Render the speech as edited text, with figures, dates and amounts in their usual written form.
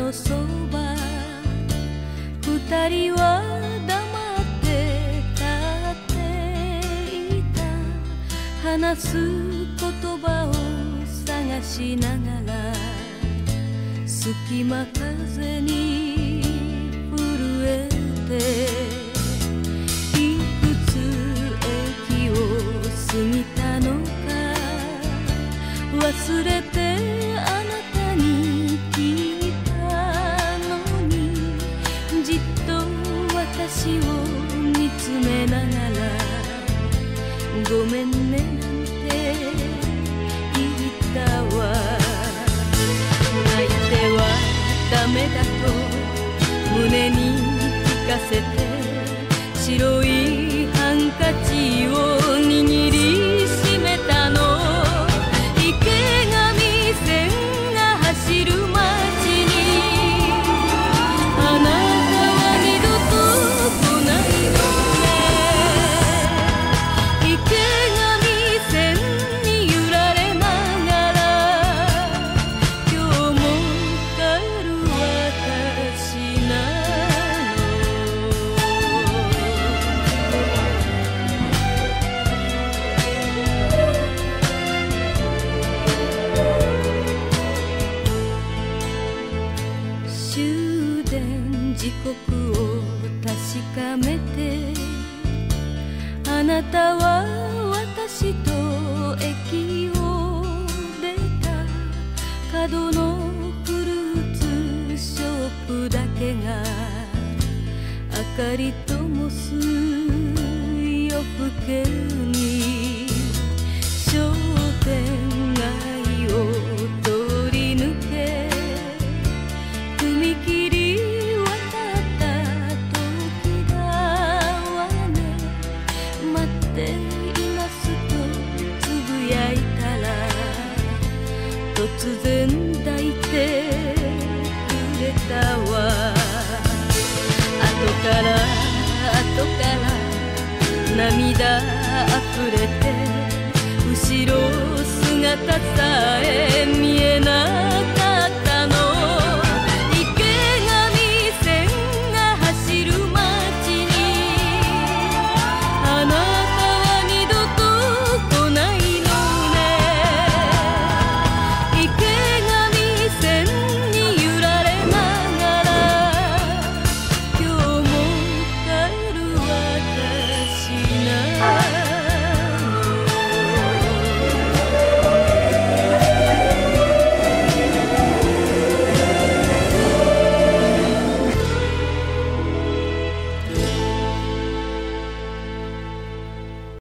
のそば、二人は黙って立っていた。話す言葉を探しながら、隙間風に震えて、いくつ駅を過ぎたのか忘れて、あなたに聞いたのに、じっと私を見つめながら、ごめんねなんて言ったわ。泣いてはダメだと胸に聞かせて、白いハンカチを握りしめたの。池上線が走る街に、あなたは二度と来ないのね。池上線に揺られながら、今日も帰る私なの。終電時刻を確かめて、あなたは私と駅を出た。角のフルーツショップだけが明かり灯す夜更けに、商店街を通り抜け、踏切渡った時だわね。待っていますとつぶやいたら、突然抱いてくれたわ。後から涙あふれて、後ろ姿さえ見えない